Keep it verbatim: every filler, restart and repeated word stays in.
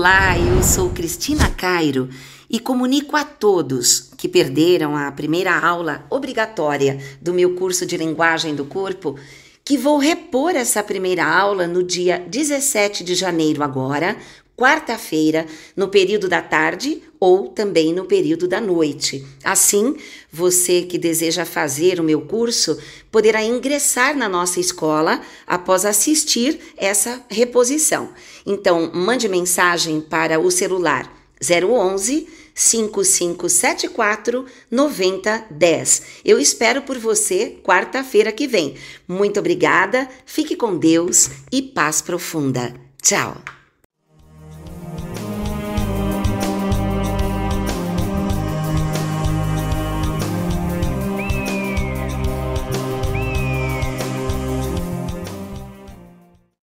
Olá, eu sou Cristina Cairo e comunico a todos que perderam a primeira aula obrigatória do meu curso de Linguagem do Corpo que vou repor essa primeira aula no dia dezessete de janeiro agora, quarta-feira, no período da tarde ou também no período da noite. Assim, você que deseja fazer o meu curso poderá ingressar na nossa escola após assistir essa reposição. Então, mande mensagem para o celular zero onze, cinco cinco sete quatro, nove zero um zero. Eu espero por você quarta-feira que vem. Muito obrigada, fique com Deus e paz profunda. Tchau!